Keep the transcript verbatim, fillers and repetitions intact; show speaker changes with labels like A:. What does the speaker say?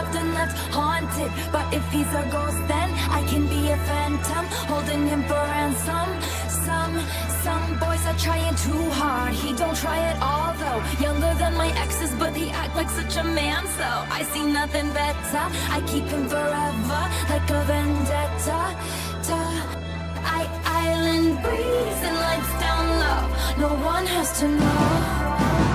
A: left and left haunted. But if he's a ghost, then I can be a phantom, holding him for ransom. Some, some boys are trying too hard. He don't try at all though. Younger than my exes, but he act like such a man. So I see nothing better. I keep him forever, like a vendetta. Duh. I island breeze and lights down low. No one has to know.